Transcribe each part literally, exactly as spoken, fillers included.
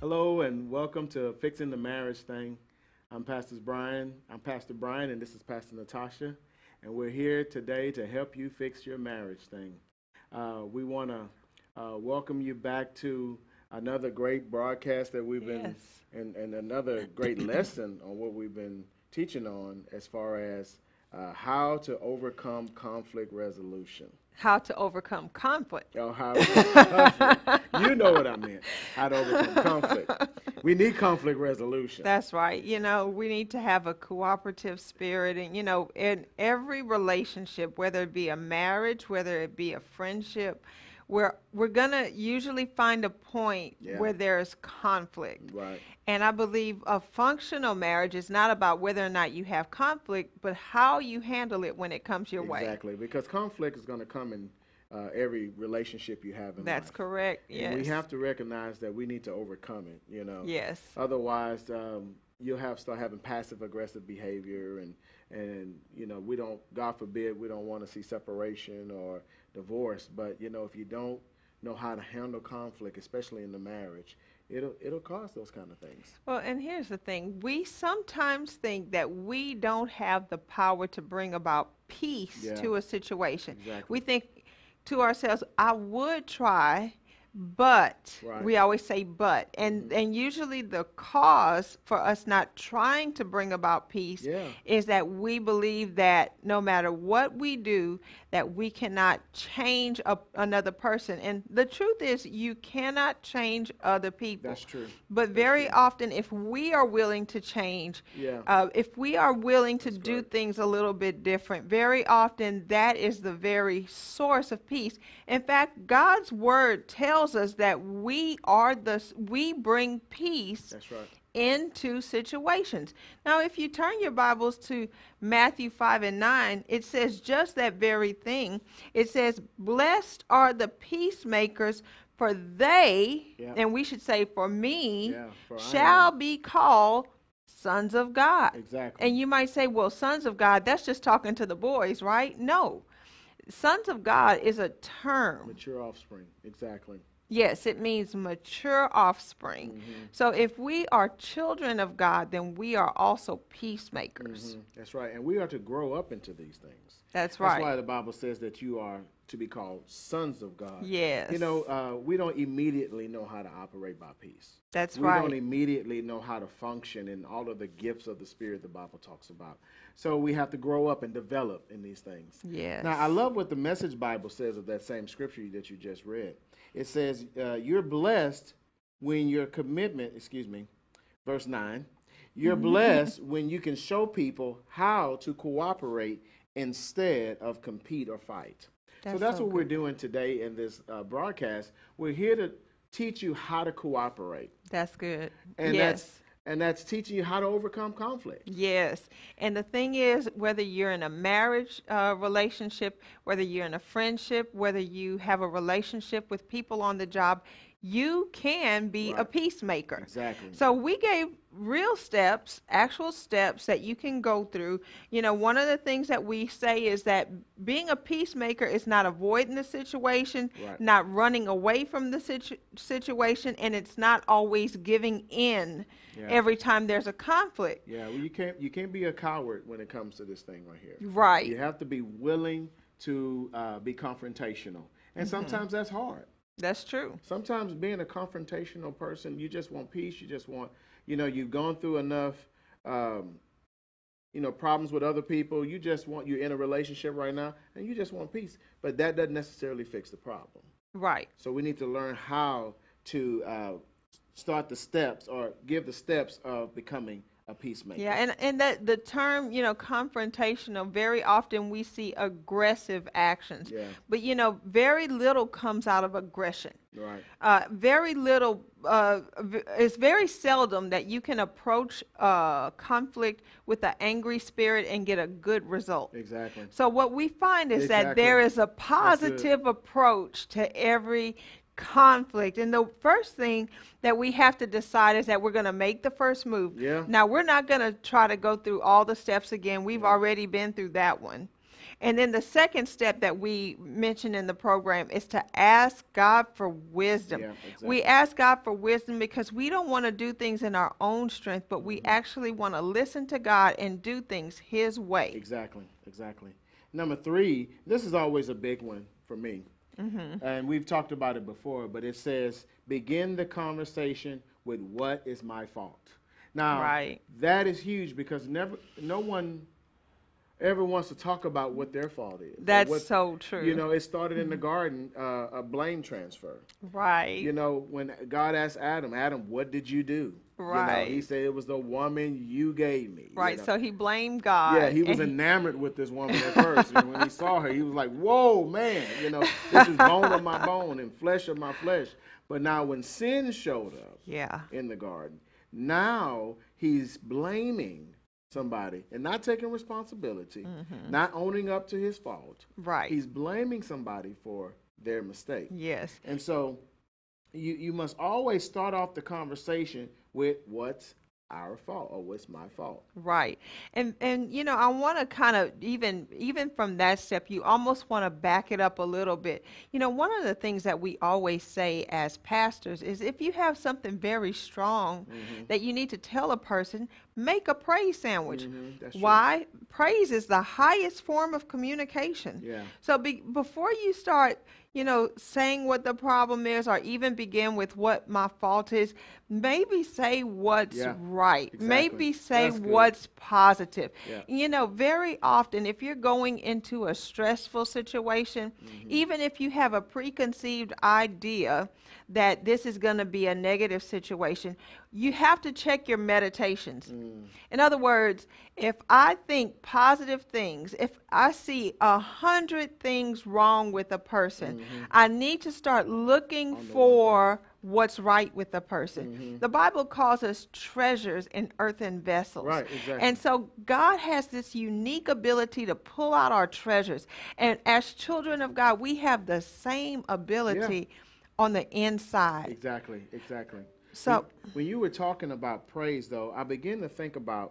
Hello and welcome to Fixing the Marriage Thing. I'm Pastor Brian. I'm Pastor Brian, and this is Pastor Natasha, and we're here today to help you fix your marriage thing. Uh, we want to uh, welcome you back to another great broadcast that we've been, Yes. and, and another great lesson on what we've been teaching on as far as uh, how to overcome conflict resolution. How to overcome conflict. Oh, how to overcome conflict. You know what I meant. How to overcome conflict. We need conflict resolution. That's right. You know, we need to have a cooperative spirit. And, you know, in every relationship, whether it be a marriage, whether it be a friendship, we're, we're going to usually find a point Yeah. where there's conflict. Right. And I believe a functional marriage is not about whether or not you have conflict, but how you handle it when it comes your way. Exactly. Because conflict is going to come in uh, every relationship you have in That's life. correct. And Yes. we have to recognize that we need to overcome it, you know. Yes. Otherwise, um, you'll have start having passive aggressive behavior, and and you know, we don't, God forbid, we don't want to see separation or divorce. But you know, if you don't know how to handle conflict, especially in the marriage, it'll it'll cause those kind of things. Well, and here's the thing. We sometimes think that we don't have the power to bring about peace Yeah. to a situation. Exactly. We think to ourselves, I would try, but Right. we always say but. And Mhm. and usually the cause for us not trying to bring about peace Yeah. is that we believe that no matter what we do, that we cannot change a, another person. And the truth is, you cannot change other people. That's true. But That's very true. often, if we are willing to change, Yeah. uh, if we are willing to That's do correct. things a little bit different, very often that is the very source of peace. In fact, God's word tells us that we are the, we bring peace That's right. into situations. Now, if you turn your Bibles to Matthew five and nine, it says just that very thing. It says, blessed are the peacemakers, for they, Yeah. and we should say for me, Yeah. For I shall am- be called sons of God. Exactly. And you might say, well, sons of God, that's just talking to the boys, right? No. Sons of God is a term. Mature offspring. Exactly. Yes, it means mature offspring. Mhm. So if we are children of God, then we are also peacemakers. Mhm. That's right. And we are to grow up into these things. That's right. That's why the Bible says that you are to be called sons of God. Yes. You know, uh, we don't immediately know how to operate by peace. That's we right. don't immediately know how to function in all of the gifts of the Spirit the Bible talks about. So we have to grow up and develop in these things. Yes. Now, I love what the Message Bible says of that same scripture that you just read. It says, uh, you're blessed when your commitment, excuse me, verse nine, you're blessed when you can show people how to cooperate instead of compete or fight. so That's that's so what we're good. doing today in this uh, broadcast. We're here to teach you how to cooperate. That's good. And yes. that's and that's teaching you how to overcome conflict. Yes. And the thing is, whether you're in a marriage uh, relationship, whether you're in a friendship, whether you have a relationship with people on the job, you can be a Right. peacemaker. Exactly. So we gave real steps, actual steps that you can go through. You know, one of the things that we say is that being a peacemaker is not avoiding the situation, Right. not running away from the situ- situation, and it's not always giving in Yeah. every time there's a conflict. Yeah, well, you can't you can't be a coward when it comes to this thing right here. Right. You have to be willing to uh, be confrontational, and sometimes that's hard. That's true. Sometimes being a confrontational person, you just want peace. You just want, you know, you've gone through enough, um, you know, problems with other people. You just want, you're in a relationship right now, and you just want peace. But that doesn't necessarily fix the problem. Right. So we need to learn how to uh, start the steps or give the steps of becoming a peacemaker. Yeah, and, and that the term, you know, confrontational, very often we see aggressive actions. Yeah. But, you know, very little comes out of aggression. Right. Uh, very little, uh, v- it's very seldom that you can approach uh, conflict with an angry spirit and get a good result. Exactly. So what we find is that Exactly. there is a good. positive approach to every conflict. And the first thing that we have to decide is that we're going to make the first move. Yeah. Now, we're not going to try to go through all the steps again. We've Yeah. already been through that one. And then the second step that we mentioned in the program is to ask God for wisdom. Yeah, exactly. We ask God for wisdom because we don't want to do things in our own strength, but we Mhm. actually want to listen to God and do things His way. Exactly, exactly. Number three, this is always a big one for me. Mm-hmm. And we've talked about it before, but it says, begin the conversation with what is my fault. Now, Right. that is huge because never, no one ever wants to talk about what their fault is. or That's what- so true. You know, it started in the garden, uh, a blame transfer. Right. You know, when God asked Adam, Adam, what did you do? You know, Right. he said it was the woman you gave me. you Right. know. So he blamed God. Yeah, he was and enamored with this woman at first. And when he saw her, he was like, whoa, man, you know, this is bone of my bone and flesh of my flesh. But now when sin showed up Yeah. in the garden, now he's blaming somebody and not taking responsibility, Mhm. not owning up to his fault. Right. He's blaming somebody for their mistake. Yes. And so you, you must always start off the conversation with what's our fault or what's my fault. Right. And and you know, I want to kind of even even from that step, you almost want to back it up a little bit. You know, one of the things that we always say as pastors is if you have something very strong Mhm. that you need to tell a person, make a praise sandwich. Mhm, that's true. Why? Praise is the highest form of communication. Yeah. So be, before you start, you know, saying what the problem is or even begin with what my fault is, maybe say what's Yeah, right. exactly. Maybe say That's good. what's positive. Yeah. You know, very often if you're going into a stressful situation, Mm-hmm. even if you have a preconceived idea that this is going to be a negative situation, you have to check your meditations. Mm. In other words, if I think positive things, if I see a hundred things wrong with a person, Mhm. I need to start looking On the one for what's right with the person. Mhm. The Bible calls us treasures in earthen vessels. Right, exactly. And so God has this unique ability to pull out our treasures. And as children of God, we have the same ability on the inside. Exactly, exactly. So- when, when you were talking about praise, though, I begin to think about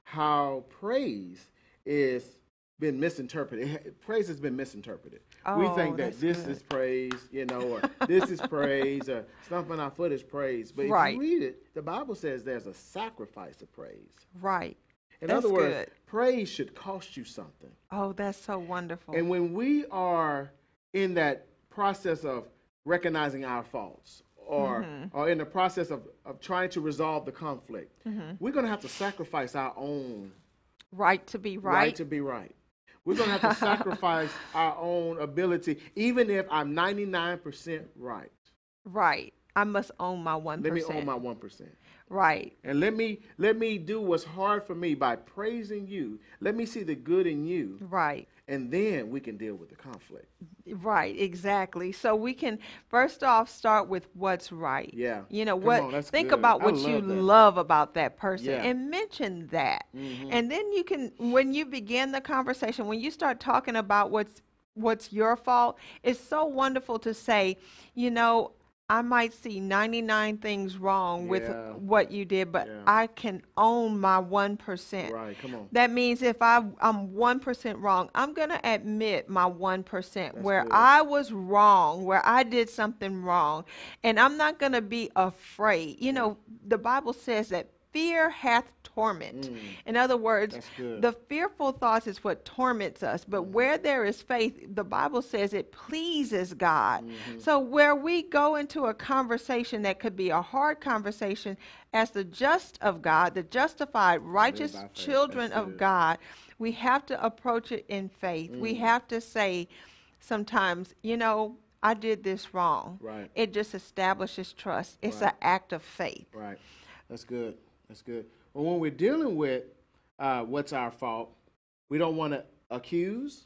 how praise is been misinterpreted. It- Praise has been misinterpreted. we Oh, think that that's this good. is praise, you know, or this is praise, or stomping our foot is praise. But Right. if you read it, the Bible says there's a sacrifice of praise. Right. In That's other words, good. praise should cost you something. Oh, that's so wonderful. And when we are in that process of recognizing our faults or, Mhm. or in the process of, of trying to resolve the conflict, Mhm. we're going to have to sacrifice our own Right to be right. right. to be right. We're going to have to sacrifice our own ability, even if I'm ninety-nine percent right. Right. I must own my one Let percent. me own my one percent. Right. And let me let me do what's hard for me by praising you. Let me see the good in you, Right. and then we can deal with the conflict. Right, exactly. So we can first off start with what's right. Yeah. You know Come what? on, that's think good. about I what you love that. love about that person Yeah. and mention that. Mhm. And then you can, when you begin the conversation, when you start talking about what's what's your fault, it's so wonderful to say, you know, I might see ninety-nine things wrong with Yeah. what you did, but Yeah. I can own my one percent. Right, come on. That means if I, I'm one percent wrong, I'm going to admit my one percent That's where good. I was wrong, where I did something wrong. And I'm not going to be afraid. You know, the Bible says that fear hath torment. Mm. In other words, That's good. the fearful thoughts is what torments us. But where there is faith, the Bible says it pleases God. Mm-hmm. So where we go into a conversation that could be a hard conversation, as the just of God, the justified, righteous by faith. children That's of good. God, we have to approach it in faith. We Mm. have to say sometimes, you know, I did this wrong. Right. It just establishes trust. It's Right. an act of faith. Right. That's good. That's good. Well, when we're dealing with uh, what's our fault, we don't want to accuse,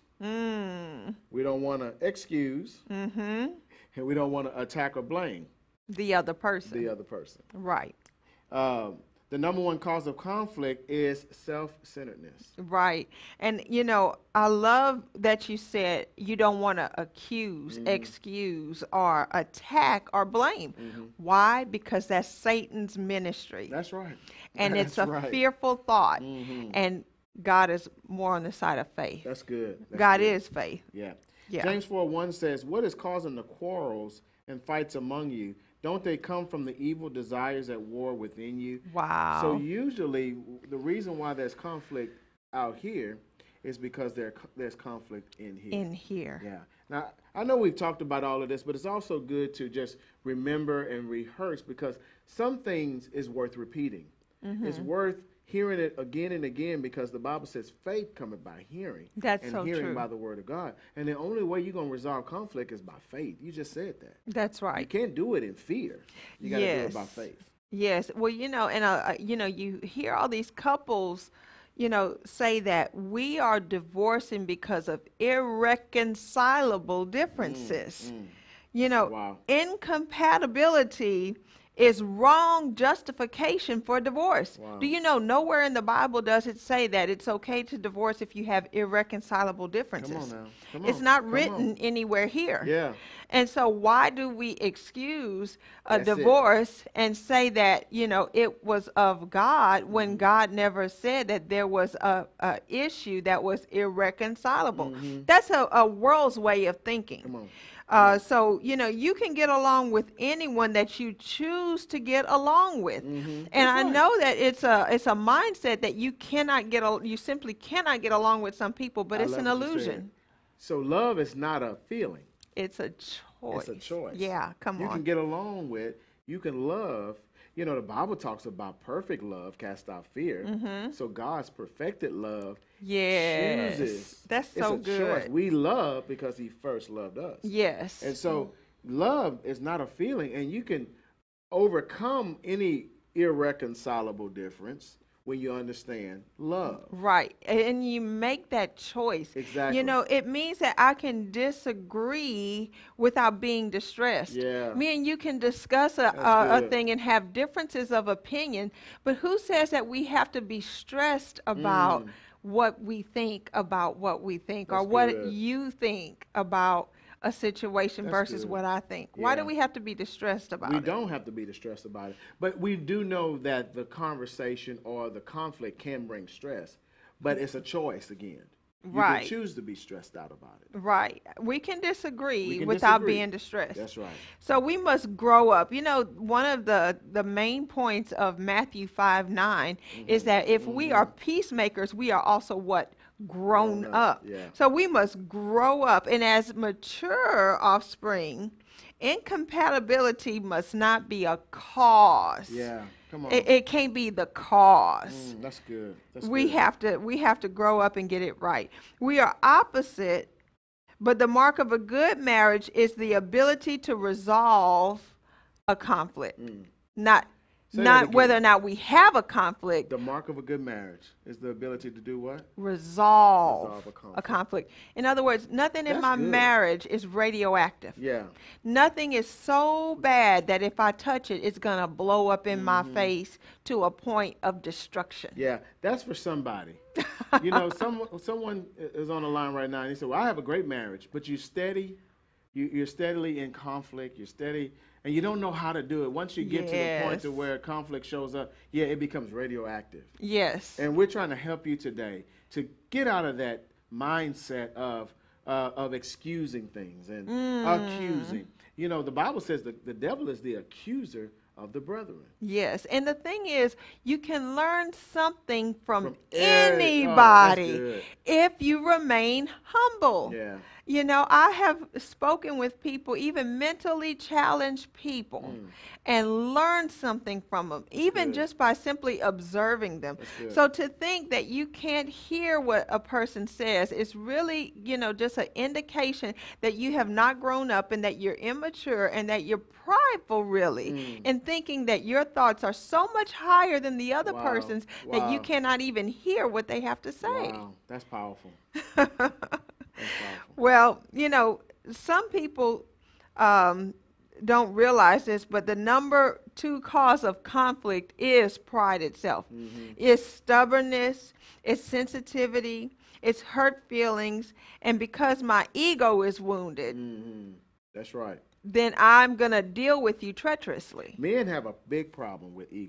Mm. we don't want to excuse, Mm-hmm. and we don't want to attack or blame The other person. the other person. Right. Um, the number one cause of conflict is self-centeredness. Right. And, you know, I love that you said you don't want to accuse, Mhm. excuse, or attack or blame. Mhm. Why? Because that's Satan's ministry. That's right. And it's a That's right. fearful thought. Mhm. And God is more on the side of faith. That's good. That's God good. is faith. Yeah. Yeah. James four one says, what is causing the quarrels and fights among you? Don't they come from the evil desires at war within you? Wow. So usually the reason why there's conflict out here is because there, there's conflict in here. In here. Yeah. Now, I know we've talked about all of this, but it's also good to just remember and rehearse, because some things is worth repeating. Mm-hmm. It's worth hearing it again and again, because the Bible says faith cometh by hearing. That's and so hearing true. by the word of God. And the only way you're going to resolve conflict is by faith. You just said that. That's right. You can't do it in fear. You got to Yes. do it by faith. Yes. Well, you know, and, uh, uh, you know, you hear all these couples, you know, say that we are divorcing because of irreconcilable differences. Mm, mm. You know, Wow. incompatibility is wrong justification for divorce. Wow. Do you know nowhere in the Bible does it say that it's okay to divorce if you have irreconcilable differences? Come on now. Come It's on. not Come written on. anywhere here. Yeah. And so why do we excuse a That's it. divorce and say that, you know, it was of God when Mm-hmm. God never said that there was a, a issue that was irreconcilable? Mm-hmm. That's a, a world's way of thinking. Come on. Uh, so, you know, you can get along with anyone that you choose to get along with. Mm-hmm. And That's I right. know that it's a it's a mindset that you cannot get, al- you simply cannot get along with some people, but I it's an love what you said. illusion. So love is not a feeling. It's a choice. It's a choice. Yeah, come You on. can get along with, you can love. You know, the Bible talks about perfect love cast out fear. Mm-hmm. So God's perfected love Yes. chooses. That's It's so a good. choice. We love because he first loved us. Yes. And so love is not a feeling, and you can overcome any irreconcilable difference when you understand love. Right. And you make that choice. Exactly. You know, it means that I can disagree without being distressed. Yeah. Me and you can discuss a, That's a, a good. thing and have differences of opinion, but who says that we have to be stressed about Mm. what we think about what we think, or That's what good. you think about a situation That's versus good. what I think? Why do Yeah. we have to be distressed about We it? don't have to be distressed about it. But we do know that the conversation or the conflict can bring stress. But it's a choice again. You Right. can choose to be stressed out about it. Right. We can disagree We can without disagree. being distressed. That's right. So we must grow up. You know, one of the, the main points of Matthew five nine is Mm-hmm. that if we are peacemakers, we are also what? Grown Grown up. up, yeah. So we must grow up. And as mature offspring, incompatibility must not be a cause. Yeah. Come on. It, it can't be the cause. Mm, that's good. That's we good. have to we have to grow up and get it right. We are opposite, but the mark of a good marriage is the ability to resolve a conflict. Not Say that not again. whether or not we have a conflict, The mark of a good marriage is the ability to do what? resolve, Resolve a a conflict. conflict. In other words, nothing in That's my good. marriage is radioactive. Yeah. Nothing is so bad that if I touch it, it's going to blow up in my face to a point of destruction. Yeah. That's for somebody. You know, some, someone is on the line right now and he said, well, I have a great marriage, but you're steady. You, you're steadily in conflict. You're steady. And you don't know how to do it. Once you get to the point to Yes. where conflict shows up, yeah, it becomes radioactive. Yes. And we're trying to help you today to get out of that mindset of uh, of excusing things and accusing. You know, the Bible says that the devil is the accuser of the brethren. Yes, and the thing is, you can learn something from, From every- anybody oh, that's good. if you remain humble. Yeah. You know, I have spoken with people, even mentally challenged people, and learned something from them, even good. just by simply observing them. That's good. So to think that you can't hear what a person says is really, you know, just an indication that you have not grown up and that you're immature and that you're prideful, really, in thinking that your thoughts are so much higher than the other Wow. person's that you Wow. cannot even hear what they have to say. Wow. That's powerful. That's powerful. Well, you know, some people um, don't realize this, but the number two cause of conflict is pride itself. It's stubbornness, it's sensitivity, it's hurt feelings, and because my ego is wounded, hmm That's right. then I'm going to deal with you treacherously. Men have a big problem with ego.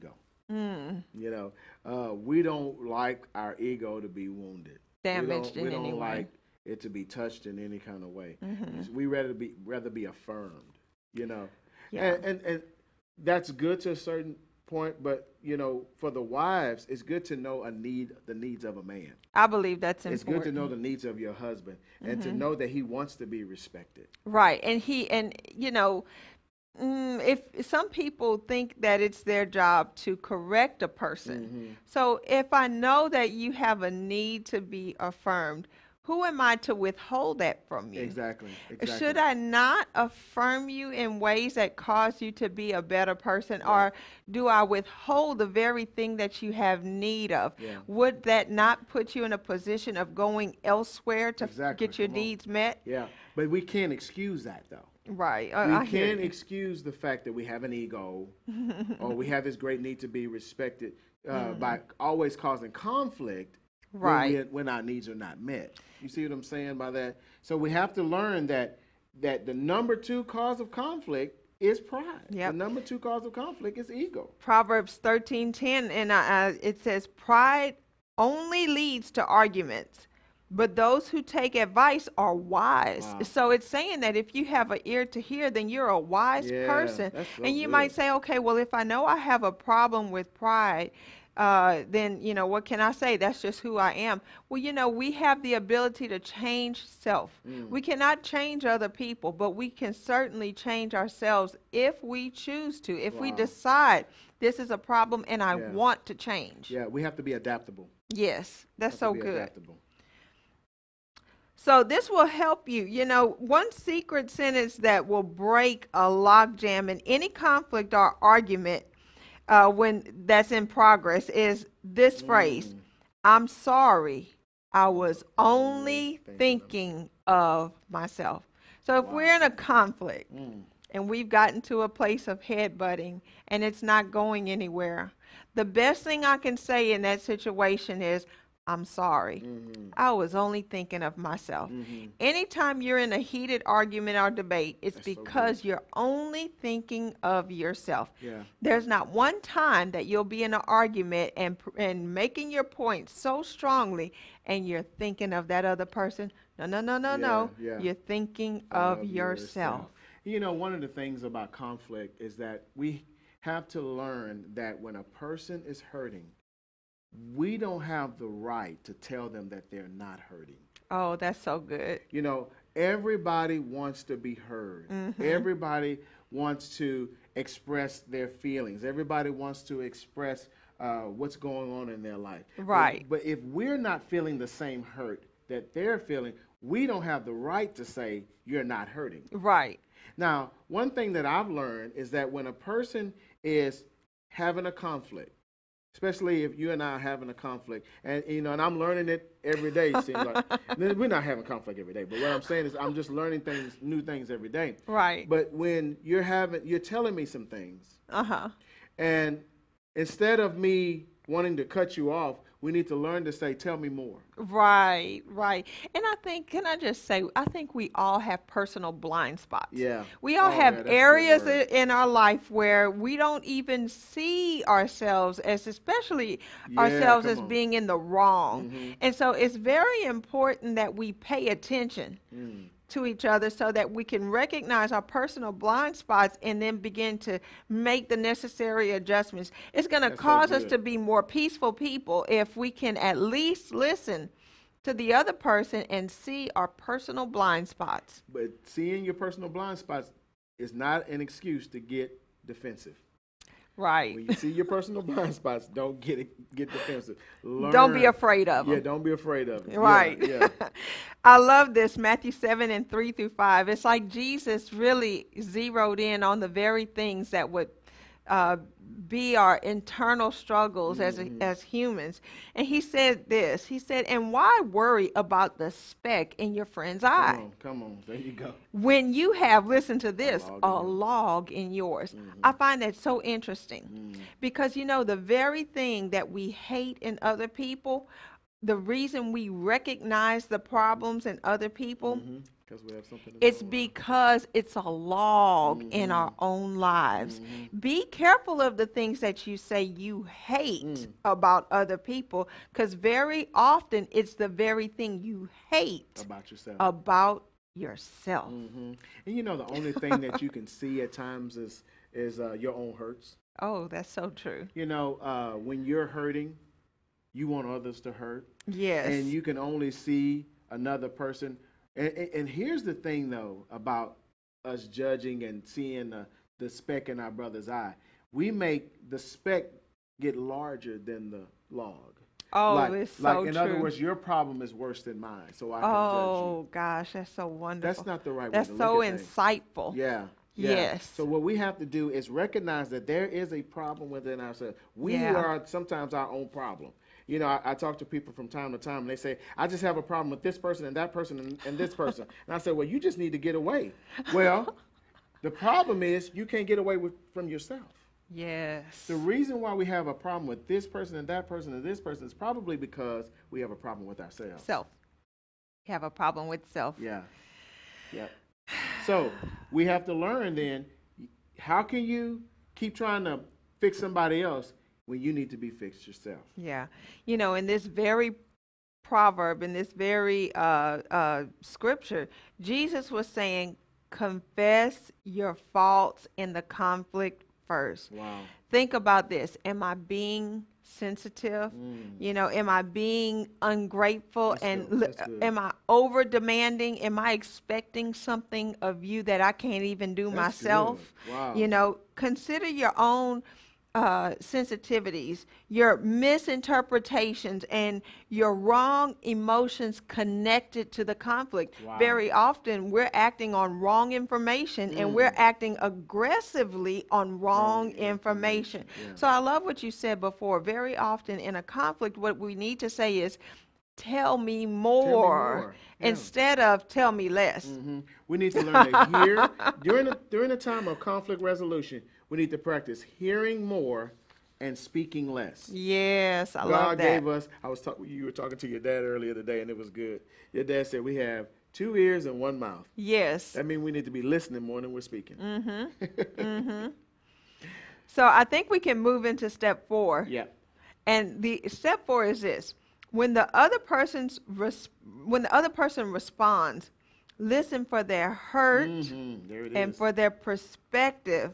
Mm. You know, uh, we don't like our ego to be wounded. Damaged we in don't, we any don't way. like it to be touched in any kind of way. Mm-hmm. We rather be rather be affirmed. You know, Yeah. and, and and that's good to a certain point. But you know, for the wives, it's good to know a need, the needs of a man. I believe that's It's important. good to know the needs of your husband and to Mhm. know that he wants to be respected. Right. And he, and you know, mm, if some people think that it's their job to correct a person. Mhm. So if I know that you have a need to be affirmed, who am I to withhold that from you? Exactly. Exactly. Should I not affirm you in ways that cause you to be a better person, Yeah. or do I withhold the very thing that you have need of? Yeah. Would that not put you in a position of going elsewhere to f- Exactly. get your Come on. needs met? Yeah, but we can't excuse that though. Right. I, We I hear can't you. excuse the fact that we have an ego or we have this great need to be respected uh, by always causing conflict when, Right. we, when our needs are not met. You see what I'm saying by that? So we have to learn that that the number two cause of conflict is pride. Yep. The number two cause of conflict is ego. Proverbs thirteen ten, and uh, uh, it says, "Pride only leads to arguments, but those who take advice are wise." Wow. So it's saying that if you have an ear to hear, then you're a wise Yeah, person. that's so And you good. might say, okay, well, if I know I have a problem with pride, uh, then, you know, what can I say? That's just who I am. Well, you know, we have the ability to change self. Mm. We cannot change other people, but we can certainly change ourselves if we choose to, if we Wow. decide this is a problem and I Yeah. want to change. Yeah, we have to be adaptable. Yes, that's Have so to be good. Adaptable. So this will help you. You know, one secret sentence that will break a logjam in any conflict or argument uh, when that's in progress is this phrase: Mm. "I'm sorry, I was Only only thinking thinking of myself." So if Wow. we're in a conflict Mm. and we've gotten to a place of headbutting and it's not going anywhere, the best thing I can say in that situation is, "I'm sorry. Mhm. I was only thinking of myself." Mhm. Anytime you're in a heated argument or debate, it's That's so because you're only thinking of yourself. Yeah. There's not one time that you'll be in an argument and pr- and making your point so strongly and you're thinking of that other person. No, no, no, no, no. Yeah, yeah. You're thinking of, yourself. You know, one of the things about conflict is that we have to learn that when a person is hurting, we don't have the right to tell them that they're not hurting. Oh, that's so good. You know, everybody wants to be heard. Mhm. Everybody wants to express their feelings. Everybody wants to express uh, what's going on in their life. But- Right. But, if we're not feeling the same hurt that they're feeling, we don't have the right to say you're not hurting. Right. Now, one thing that I've learned is that when a person is having a conflict, especially if you and I are having a conflict, and you know, and I'm learning it every day. It seems like we're not having conflict every day, but what I'm saying is I'm just learning things, new things every day. Right. But when you're having, you're telling me some things, Uh-huh. and instead of me wanting to cut you off, we need to learn to say, "Tell me more." Right, right. And I think, can I just say, I think we all have personal blind spots. Yeah. We all Oh, yeah, have that's a good areas word. i- in our life where we don't even see ourselves as, especially Yeah, ourselves come as on. being in the wrong. Mhm. And so it's very important that we pay attention Mm. to each other so that we can recognize our personal blind spots and then begin to make the necessary adjustments. It's going to That's so cause us good. to be more peaceful people if we can at least listen to the other person and see our personal blind spots. But seeing your personal blind spots is not an excuse to get defensive. Right. When you see your personal blind spots, don't get it, get defensive. Learn, Don't be afraid of Yeah, them. don't be afraid of it. Yeah, Right. Yeah. I love this, Matthew seven and three through five. It's like Jesus really zeroed in on the very things that would uh, be our internal struggles as, a, as humans. And he said this, he said, "And why worry about the speck in your friend's eye Come on, come on. There you go. when you have," listen to this, log in "a yours." log in yours." I find that so interesting Mm. because, you know, the very thing that we hate in other people, the reason we recognize the problems in other people, Because we have something to it's go on. because it's a log in our own lives. Be careful of the things that you say you hate about other people, because very often it's the very thing you hate About yourself. about yourself. hmm And you know, the only thing that you can see at times is is uh, your own hurts. Oh, that's so true. You know, uh, when you're hurting, you want others to hurt. Yes. And you can only see another person. And, and, and here's the thing, though, about us judging and seeing the, the speck in our brother's eye. We make the speck get larger than the log. Oh, like, it's so like true. in other words, your problem is worse than mine, so I can judge Oh, you. gosh, that's so wonderful. That's not the right That's way to so look at things. insightful. Yeah. Yeah. Yes. So what we have to do is recognize that there is a problem within ourselves. We Yeah. are sometimes our own problem. You know, I, I talk to people from time to time, and they say, I just have a problem with this person and that person and, and this person. And I say, well, you just need to get away. Well, the problem is you can't get away with, from yourself. Yes. The reason why we have a problem with this person and that person and this person is probably because we have a problem with ourselves. Self. You have a problem with self. Yeah. Yeah. So we have to learn then, how can you keep trying to fix somebody else when you need to be fixed yourself? Yeah. You know, in this very proverb, in this very uh, uh, scripture, Jesus was saying, confess your faults in the conflict first. Wow. Think about this. Am I being sensitive? Mm. You know, am I being ungrateful? That's and good. li- That's good. am I over demanding? Am I expecting something of you that I can't even do That's myself? good. Wow. You know, consider your own uh, sensitivities, your misinterpretations, and your wrong emotions connected to the conflict. Wow. Very often, we're acting on wrong information, and we're acting aggressively on wrong information. information, yeah. So I love what you said before. Very often in a conflict, what we need to say is, tell me more, more. Yeah. instead of tell me less. hmm We need to learn to hear during a, during a time of conflict resolution. We need to practice hearing more and speaking less. Yes, I God love that. gave us. I was talking. You were talking to your dad earlier today, and it was good. Your dad said we have two ears and one mouth. Yes. That means we need to be listening more than we're speaking. Mm-hmm. So I think we can move into step four. Yeah. And the step four is this: when the other person's res- when the other person responds, listen for their hurt Mhm. There it is. and for their perspective,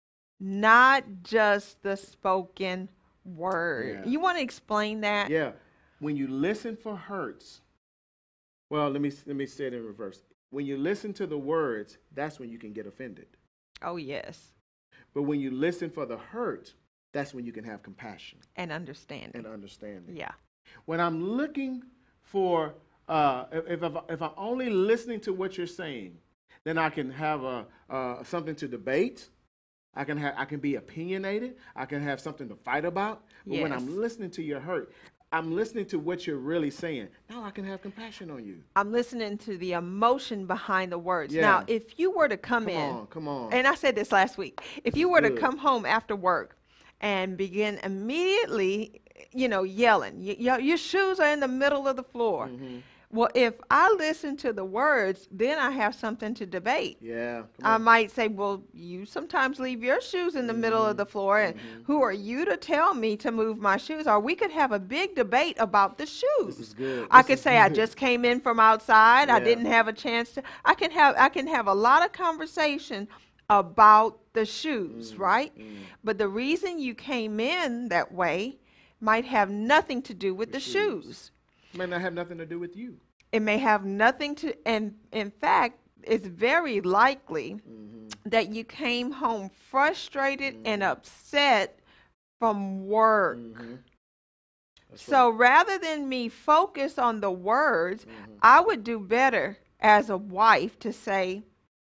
not just the spoken word. Yeah. You want to explain that? Yeah. When you listen for hurts, well, let me let me say it in reverse. When you listen to the words, that's when you can get offended. Oh, yes. But when you listen for the hurt, that's when you can have compassion And understanding. and understanding. Yeah. When I'm looking for, uh, if, if, if I'm only listening to what you're saying, then I can have a, uh, something to debate. I can have, I can be opinionated. I can have something to fight about. But when Yes. I'm listening to your hurt, I'm listening to what you're really saying. Now I can have compassion on you. I'm listening to the emotion behind the words. Yeah. Now, if you were to come, Come in, on, come on. and I said this last week, if you were to good. come home after work and begin immediately, you know, yelling, y- y- your shoes are in the middle of the floor. Mm-hmm. Well, if I listen to the words, then I have something to debate. Yeah. Come I on. might say, well, you sometimes leave your shoes in the middle of the floor, and who are you to tell me to move my shoes? Or we could have a big debate about the shoes. This is good. I This could is say I good. just came in from outside. I Yeah. didn't have a chance to. I can have I can have a lot of conversation about the shoes, Mm, right? But the reason you came in that way might have nothing to do with the shoes. shoes. May not have nothing to do with you. It may have nothing to, and in fact, it's very likely Mm-hmm. that you came home frustrated and upset from work. Mm-hmm. That's So rather than me focus on the words, Mhm. I would do better as a wife to say,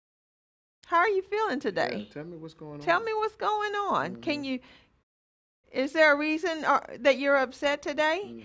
how are you feeling right. today? Yeah, tell me what's going on. Tell me what's going on. Can Mhm. you, is there a reason or, that you're upset today? Mhm.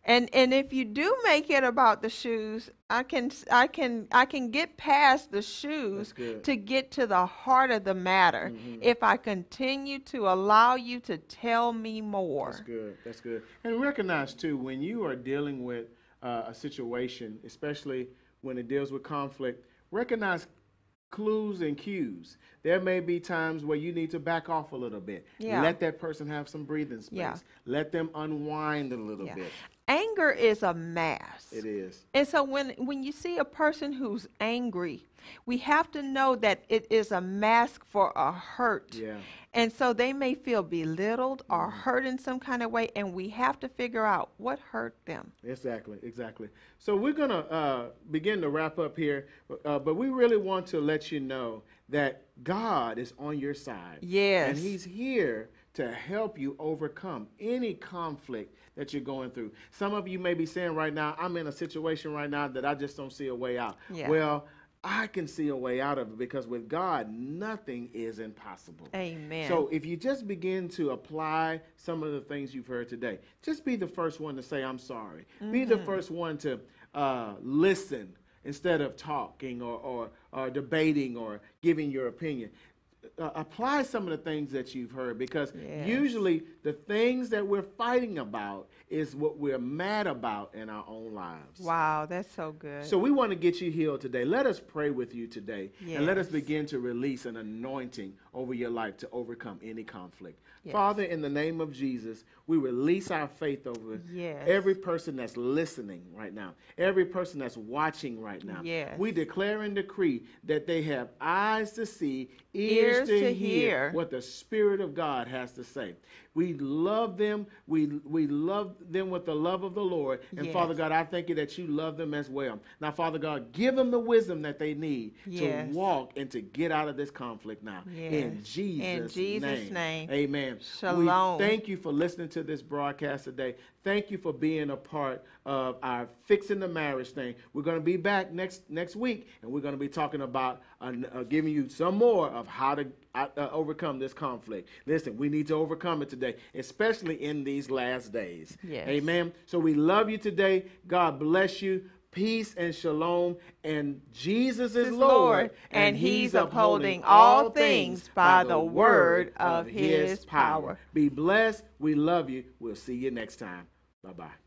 And and if you do make it about the shoes, I can I can I can get past the shoes to get to the heart of the matter mm-hmm. if I continue to allow you to tell me more. That's good. That's good. And recognize too, when you are dealing with uh, a situation, especially when it deals with conflict, recognize clues and cues. There may be times where you need to back off a little bit. Yeah. Let that person have some breathing space. Yeah. Let them unwind a little yeah. bit. Anger is a mask. It is. And so when, when you see a person who's angry, we have to know that it is a mask for a hurt. Yeah. And so they may feel belittled or mm-hmm. hurt in some kind of way, and we have to figure out what hurt them. Exactly, exactly. So we're going to uh, begin to wrap up here, uh, but we really want to let you know that God is on your side. Yes. And he's here to help you overcome any conflict that you're going through. Some of you may be saying right now, I'm in a situation right now that I just don't see a way out. Yeah. Well, I can see a way out of it because with God, nothing is impossible. Amen. So if you just begin to apply some of the things you've heard today, just be the first one to say, I'm sorry. Mm-hmm. Be the first one to uh, listen instead of talking or, or, or debating or giving your opinion. Uh, apply some of the things that you've heard because yes. usually the things that we're fighting about is what we're mad about in our own lives. Wow, that's so good. So we want to get you healed today. Let us pray with you today yes. and let us begin to release an anointing over your life to overcome any conflict. Yes. Father, in the name of Jesus, we release our faith over yes. every person that's listening right now, every person that's watching right now. Yes. We declare and decree that they have eyes to see, ears, ears to, to hear, hear what the Spirit of God has to say. We love them. We we love them with the love of the Lord. And yes. Father God, I thank you that you love them as well. Now, Father God, give them the wisdom that they need yes. to walk and to get out of this conflict now. Yes. In Jesus' In Jesus' name. name. Amen. Shalom. We thank you for listening to this broadcast today. Thank you for being a part of our Fixing the Marriage thing. We're going to be back next next week, and we're going to be talking about uh, uh, giving you some more of how to uh, uh, overcome this conflict. Listen, we need to overcome it today, especially in these last days. Yes. Amen. So we love you today. God bless you. Peace and shalom. And Jesus is Lord, Lord, and he's upholding all things by the word of his power. Be blessed. We love you. We'll see you next time. Bye-bye.